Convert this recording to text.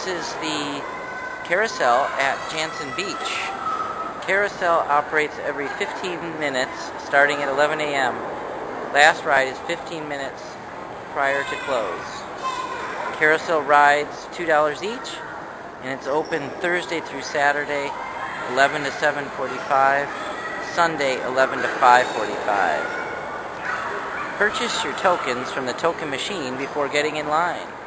This is the Carousel at Jantzen Beach. Carousel operates every 15 minutes starting at 11 a.m. Last ride is 15 minutes prior to close. Carousel rides $2 each, and it's open Thursday through Saturday, 11 to 7:45, Sunday 11 to 5:45. Purchase your tokens from the token machine before getting in line.